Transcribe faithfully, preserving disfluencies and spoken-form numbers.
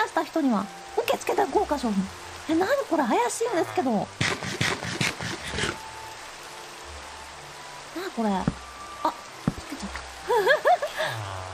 した人には受付で豪華商品。え、なにこれ怪しいんですけど。なにこれ。あ、つけちゃった。